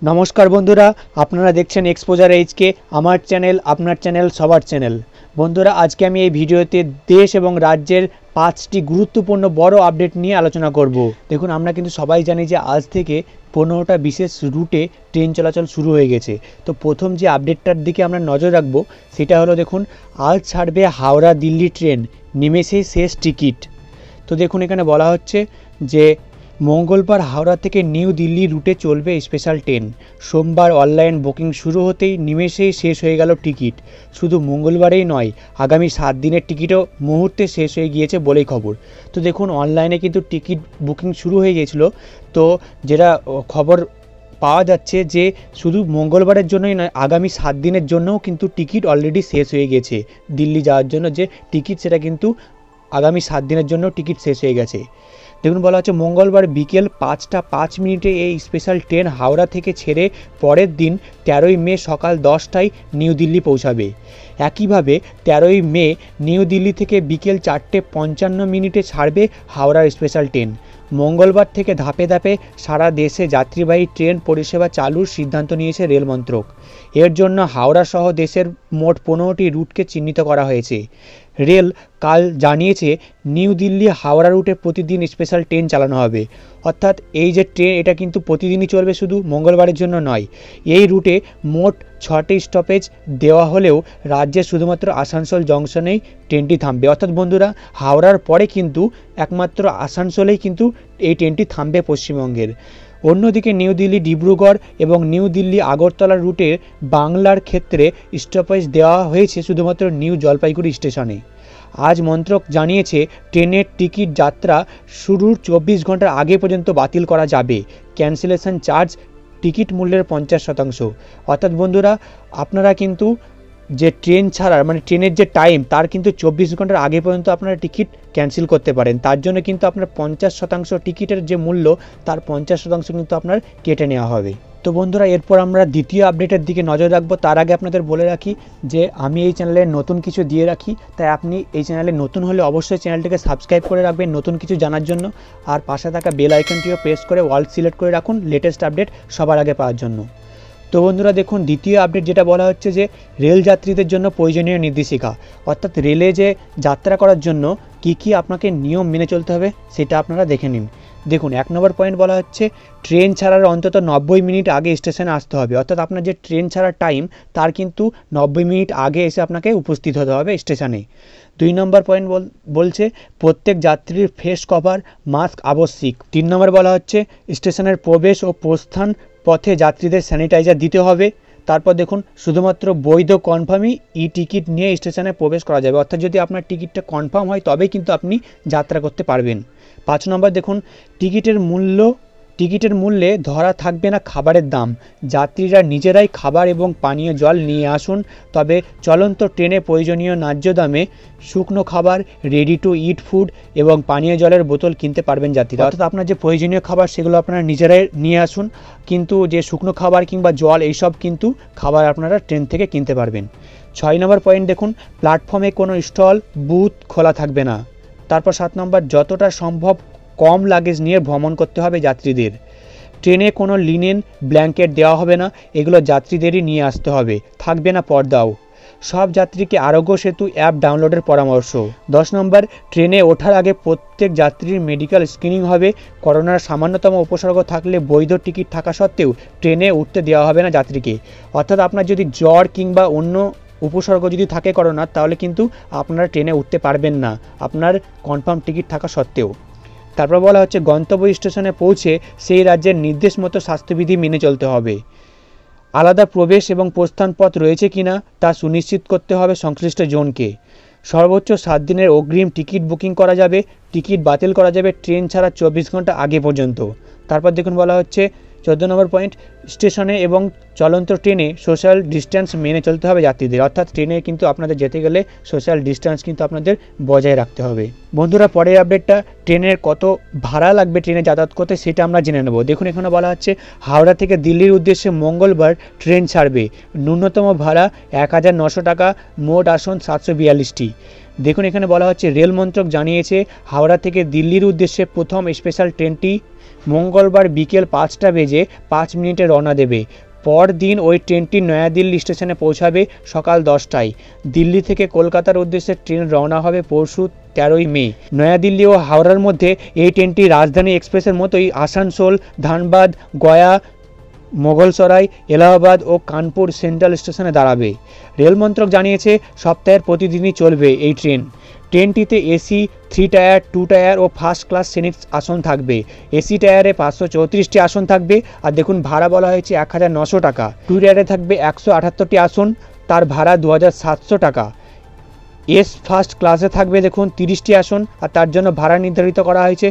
নমস্কার বন্ধুরা, আপনারা দেখছেন এক্সপোজার এইচকে, আমার চ্যানেল, আপনার চ্যানেল, সবার চ্যানেল। বন্ধুরা, আজকে আমি এই ভিডিওতে দেশ এবং রাজ্যের 5টি গুরুত্বপূর্ণ বড় আপডেট নিয়ে আলোচনা করব। দেখুন, আমরা কিন্তু সবাই জানি যে আজ থেকে 15টা বিশেষ রুটে ট্রেন চলাচল শুরু হয়ে গেছে। তো প্রথম যে আপডেটটার দিকে আমরা নজর রাখবো সেটা হলো, দেখুন, আজ ছাড়বে হাওড়া দিল্লি ট্রেন, নিমেষেই শেষ টিকিট। তো দেখুন, এখানে বলা হচ্ছে যে মঙ্গলবার হাওড়া থেকে নিউ দিল্লি রুটে চলবে স্পেশাল ট্রেন। সোমবার অনলাইন বুকিং শুরু হতেই নিমেষেই শেষ হয়ে গেল টিকিট। শুধু মঙ্গলবারেই নয়, আগামী 7 দিনের টিকিটও মুহূর্তে শেষ হয়ে গিয়েছে বলেই খবর। তো দেখুন, অনলাইনে কিন্তু টিকিট বুকিং শুরু হয়ে গিয়েছিলো। তো যেটা খবর পাওয়া যাচ্ছে যে শুধু মঙ্গলবারের জন্যই নয়, আগামী 7 দিনের জন্যও কিন্তু টিকিট অলরেডি শেষ হয়ে গেছে। দিল্লি যাওয়ার জন্য যে টিকিট, সেটা কিন্তু আগামী 7 দিনের জন্য টিকিট শেষ হয়ে গেছে। দেখুন, বলা হচ্ছে মঙ্গলবার বিকেল 5টা 5 মিনিটে এই স্পেশাল ট্রেন হাওড়া থেকে ছেড়ে পরের দিন 13ই মে সকাল 10টায় নিউ দিল্লি পৌঁছাবে। একইভাবে 13ই মে নিউ দিল্লি থেকে বিকেল 4:55 ছাড়বে হাওড়ার স্পেশাল ট্রেন। মঙ্গলবার থেকে ধাপে ধাপে সারা দেশে যাত্রীবাহী ট্রেন পরিষেবা চালুর সিদ্ধান্ত নিয়েছে রেল মন্ত্রক। এর জন্য হাওড়া সহ দেশের মোট 15টি রুটকে চিহ্নিত করা হয়েছে। রেল কাল জানিয়েছে নিউ দিল্লি হাওড়া রুটে প্রতিদিন স্পেশাল ট্রেন চালানো হবে। অর্থাৎ এই যে ট্রেন, এটা কিন্তু প্রতিদিনই চলবে, শুধু মঙ্গলবারের জন্য নয়। এই রুটে মোট 6টি স্টপেজ দেওয়া হলেও রাজ্যের শুধুমাত্র আসানসোল জংশনেই ট্রেনটি থামবে। অর্থাৎ বন্ধুরা, হাওড়ার পরে কিন্তু একমাত্র আসানসোলেই কিন্তু এই ট্রেনটি থামবে পশ্চিমবঙ্গের। অন্যদিকে নিউ দিল্লি ডিব্রুগড় এবং নিউ দিল্লি আগরতলা রুটে বাংলার ক্ষেত্রে স্টপেজ দেওয়া হয়েছে শুধুমাত্র নিউ জলপাইগুড়ি স্টেশনে। আজ মন্ত্রক জানিয়েছে ট্রেনের টিকিট যাত্রা শুরুর 24 ঘন্টার আগে পর্যন্ত বাতিল করা যাবে। ক্যান্সেলেশন চার্জ টিকিট মূল্যের 50%। অর্থাৎ বন্ধুরা, আপনারা কিন্তু যে ট্রেন ছাড়ার মানে ট্রেনের যে টাইম, তার কিন্তু 24 ঘন্টার আগে পর্যন্ত আপনারা টিকিট ক্যান্সেল করতে পারেন। তার জন্য কিন্তু আপনার 50% টিকিটের যে মূল্য, তার 50% কিন্তু আপনার কেটে নেওয়া হবে। তো বন্ধুরা, এরপর আমরা দ্বিতীয় আপডেটের দিকে নজর রাখবো। তার আগে আপনাদের বলে রাখি যে আমি এই চ্যানেলে নতুন কিছু দিয়ে রাখি, তাই আপনি এই চ্যানেলে নতুন হলে অবশ্যই চ্যানেলটিকে সাবস্ক্রাইব করে রাখবেন নতুন কিছু জানার জন্য। আর পাশে থাকা বেল আইকনটিও প্রেস করে অল সিলেক্ট করে রাখুন লেটেস্ট আপডেট সবার আগে পাওয়ার জন্য। তো বন্ধুরা, দেখুন, দ্বিতীয় আপডেট যেটা বলা হচ্ছে যে রেল যাত্রীদের জন্য প্রয়োজনীয় নির্দেশিকা। অর্থাৎ রেলে যে যাত্রা করার জন্য কি আপনাকে নিয়ম মেনে চলতে হবে সেটা আপনারা দেখে নিন। দেখুন, 1 নম্বর পয়েন্ট বলা হচ্ছে ট্রেন ছাড়ার অন্তত 90 মিনিট আগে স্টেশনে আসতে হবে। অর্থাৎ আপনার যে ট্রেন ছাড়ার টাইম, তার কিন্তু 90 মিনিট আগে এসে আপনাকে উপস্থিত হতে হবে স্টেশনে। 2 নম্বর পয়েন্ট বলছে প্রত্যেক যাত্রীর ফেস কভার মাস্ক আবশ্যিক। 3 নম্বর বলা হচ্ছে স্টেশনের প্রবেশ ও প্রস্থান পথে যাত্রীদের স্যানিটাইজার দিতে হবে। তারপর দেখুন, শুধুমাত্র বৈধ কনফার্মই ই টিকিট নিয়ে স্টেশনে প্রবেশ করা যাবে। অর্থাৎ যদি আপনার টিকিটটা কনফার্ম হয় তবেই কিন্তু আপনি যাত্রা করতে পারবেন। 5 নম্বর দেখুন, টিকিটের মূল্যে ধরা থাকবে না খাবারের দাম। যাত্রীরা নিজেরাই খাবার এবং পানীয় জল নিয়ে আসুন। তবে চলন্ত ট্রেনে প্রয়োজনীয় ন্যায্য দামে শুকনো খাবার, রেডি টু ইট ফুড এবং পানীয় জলের বোতল কিনতে পারবেন যাত্রীরা। অর্থাৎ আপনার যে প্রয়োজনীয় খাবার সেগুলো আপনারা নিজেরাই নিয়ে আসুন, কিন্তু যে শুকনো খাবার কিংবা জল এইসব কিন্তু খাবার আপনারা ট্রেন থেকে কিনতে পারবেন। 6 নম্বর পয়েন্ট দেখুন, প্ল্যাটফর্মে কোনো স্টল বুথ খোলা থাকবে না। তারপর 7 নম্বর, যতটা সম্ভব কম লাগেজ নিয়ে ভ্রমণ করতে হবে যাত্রীদের। ট্রেনে কোনো লিনেন ব্ল্যাঙ্কেট দেওয়া হবে না, এগুলো যাত্রীদেরই নিয়ে আসতে হবে। থাকবে না পর্দাও। সব যাত্রীকে আরোগ্য সেতু অ্যাপ ডাউনলোডের পরামর্শ। 10 নম্বর, ট্রেনে ওঠার আগে প্রত্যেক যাত্রীর মেডিকেল স্ক্রিনিং হবে। করোনার সামান্যতম উপসর্গ থাকলে বৈধ টিকিট থাকা সত্ত্বেও ট্রেনে উঠতে দেওয়া হবে না যাত্রীকে। অর্থাৎ আপনার যদি জ্বর কিংবা অন্য উপসর্গ যদি থাকে করোনার, তাহলে কিন্তু আপনারা ট্রেনে উঠতে পারবেন না, আপনার কনফার্ম টিকিট থাকা সত্ত্বেও। তারপর বলা হচ্ছে গন্তব্য স্টেশনে পৌঁছে সেই রাজ্যের নির্দেশ মতো স্বাস্থ্যবিধি মেনে চলতে হবে। আলাদা প্রবেশ এবং প্রস্থান পথ রয়েছে কিনা তা সুনিশ্চিত করতে হবে সংশ্লিষ্ট জোনকে। সর্বোচ্চ 7 দিনের অগ্রিম টিকিট বুকিং করা যাবে। টিকিট বাতিল করা যাবে ট্রেন ছাড়া 24 ঘন্টা আগে পর্যন্ত। তারপর দেখুন, বলা হচ্ছে 14 নম্বর পয়েন্ট, স্টেশনে এবং চলন্ত ট্রেনে সোশ্যাল ডিস্ট্যান্স মেনে চলতে হবে যাত্রীদের। অর্থাৎ ট্রেনে কিন্তু আপনাদের যেতে গেলে সোশ্যাল ডিস্ট্যান্স কিন্তু আপনাদের বজায় রাখতে হবে। বন্ধুরা, পরের আপডেটটা ট্রেনের কত ভাড়া লাগবে ট্রেনে যাতায়াত করতে সেটা আমরা জেনে নেব। দেখুন, এখানে বলা হচ্ছে হাওড়া থেকে দিল্লির উদ্দেশ্যে মঙ্গলবার ট্রেন ছাড়বে। ন্যূনতম ভাড়া 1900 টাকা, মোট আসন 742টি। দেখুন, এখানে বলা হচ্ছে রেল মন্ত্রক জানিয়েছে হাওড়া থেকে দিল্লির উদ্দেশ্যে প্রথম স্পেশাল ট্রেনটি মঙ্গলবার বিকেল 5টা বেজে 5 মিনিটে রওনা দেবে। পরদিন ওই ট্রেনটি নয়াদিল্লি স্টেশনে পৌঁছাবে সকাল 10টায়। দিল্লি থেকে কলকাতার উদ্দেশ্যে ট্রেন রওনা হবে পরশু 13ই মে। নয়াদিল্লি ও হাওড়ার মধ্যে এই ট্রেনটি রাজধানী এক্সপ্রেসের মতোই আসানসোল, ধানবাদ, গয়া, মোগলসরাই, এলাহাবাদ ও কানপুর সেন্ট্রাল স্টেশনে দাঁড়াবে। রেল মন্ত্রক জানিয়েছে সপ্তাহের প্রতিদিনই চলবে এই ট্রেন। ট্রেনটিতে এসি, 3 টায়ার, 2 টায়ার ও ফার্স্ট ক্লাস শ্রেণীর আসন থাকবে। এসি টায়ারে 534টি আসন থাকবে। আর দেখুন ভাড়া বলা হয়েছে 1900 টাকা। 2 টায়ারে থাকবে 178টি আসন, তার ভাড়া 2700 টাকা। এস ফার্স্ট ক্লাসে থাকবে দেখুন 30টি আসন, আর তার জন্য ভাড়া নির্ধারিত করা হয়েছে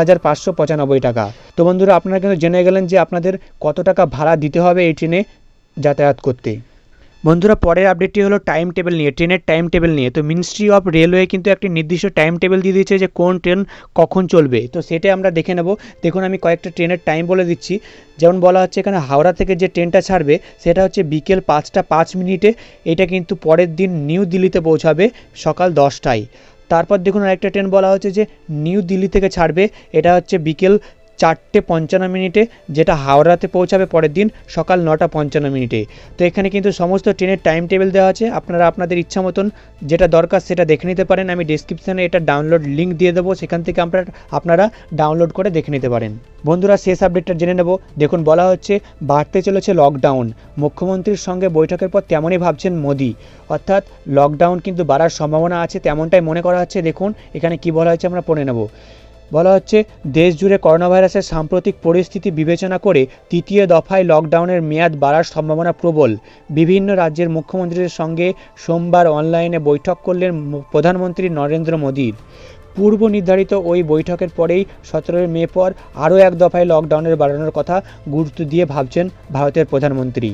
4595 টাকা। তো বন্ধুরা, আপনারা কিন্তু জেনে গেলেন যে আপনাদের কত টাকা ভাড়া দিতে হবে এই ট্রেনে যাতায়াত করতে। বন্ধুরা, পরের আপডেটটি হলো টাইম টেবিল নিয়ে, ট্রেনের টাইম টেবিল নিয়ে। তো মিনিস্ট্রি অফ রেলওয়ে কিন্তু একটি নির্দিষ্ট টাইম টেবিল দিয়ে দিয়েছে যে কোন ট্রেন কখন চলবে। তো সেটা আমরা দেখে নেব। দেখুন আমি কয়েকটা ট্রেনের টাইম বলে দিচ্ছি। যেমন বলা হচ্ছে এখানে হাওড়া থেকে যে ট্রেনটা ছাড়বে সেটা হচ্ছে বিকেল 5টা 5 মিনিটে। এটা কিন্তু পরের দিন নিউ দিল্লিতে পৌঁছাবে সকাল 10টায়। তারপর দেখুন আরেকটা ট্রেন বলা হচ্ছে যে নিউ দিল্লি থেকে ছাড়বে, এটা হচ্ছে বিকেল 4টে 55 মিনিটে, যেটা হাওড়াতে পৌঁছাবে পরের দিন সকাল 9টা 55 মিনিটে। তো এখানে কিন্তু সমস্ত ট্রেনের টাইম টেবিল দেওয়া আছে। আপনারা আপনাদের ইচ্ছা মতন যেটা দরকার সেটা দেখে নিতে পারেন। আমি ডেসক্রিপশানে এটা ডাউনলোড লিঙ্ক দিয়ে দেবো, সেখান থেকে আপনারা ডাউনলোড করে দেখে নিতে পারেন। বন্ধুরা, শেষ আপডেটটা জেনে নেব। দেখুন বলা হচ্ছে বাড়তে চলেছে লকডাউন। মুখ্যমন্ত্রীর সঙ্গে বৈঠকের পর তেমনই ভাবছেন মোদি, অর্থাৎ লকডাউন কিন্তু বাড়ার সম্ভাবনা আছে তেমনটাই মনে করা হচ্ছে। দেখুন এখানে কি বলা হয়েছে আমরা পড়ে নেব। বলা হচ্ছে দেশ জুড়ে করোনা ভাইরাসের সাম্প্রতিক পরিস্থিতি বিবেচনা করে তৃতীয় দফায় লকডাউনের মেয়াদ বাড়ার সম্ভাবনা প্রবল। বিভিন্ন রাজ্যের মুখ্যমন্ত্রীদের সঙ্গে সোমবার অনলাইনে বৈঠক করলেন প্রধানমন্ত্রী নরেন্দ্র মোদী। পূর্ব নির্ধারিত ওই বৈঠকের পরেই 17 মে পর আরও এক দফায় লকডাউনের বাড়ানোর কথা গুরুত্ব দিয়ে ভাবছেন ভারতের প্রধানমন্ত্রী।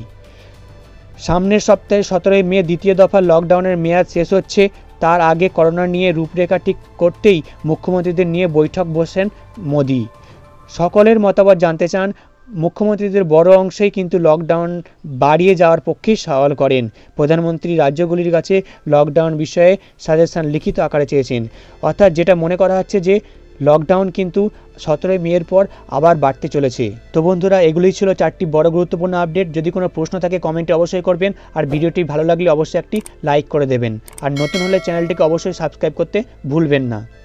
সামনের সপ্তাহে 17 মে দ্বিতীয় দফা লকডাউনের মেয়াদ শেষ হচ্ছে। তার আগে করোনা নিয়ে রূপরেখা ঠিক করতেই মুখ্যমন্ত্রীদের নিয়ে বৈঠক বসেন মোদি। সকলের মতামত জানতে চান। মুখ্যমন্ত্রীদের বড় অংশেই কিন্তু লকডাউন বাড়িয়ে যাওয়ার পক্ষেই সওয়াল করেন। প্রধানমন্ত্রী রাজ্যগুলির কাছে লকডাউন বিষয়ে সাজেশন লিখিত আকারে চেয়েছেন। অর্থাৎ যেটা মনে করা হচ্ছে যে লকডাউন কিন্তু 17 মের পর আবার বাড়তে চলেছে। তো বন্ধুরা, এগুলোই ছিল 4টি বড় গুরুত্বপূর্ণ আপডেট। যদি কোনো প্রশ্ন থাকে কমেন্টে অবশ্যই করবেন, আর ভিডিওটি ভালো লাগলে অবশ্যই একটি লাইক করে দেবেন, আর নতুন হলে চ্যানেলটিকে অবশ্যই সাবস্ক্রাইব করতে ভুলবেন না।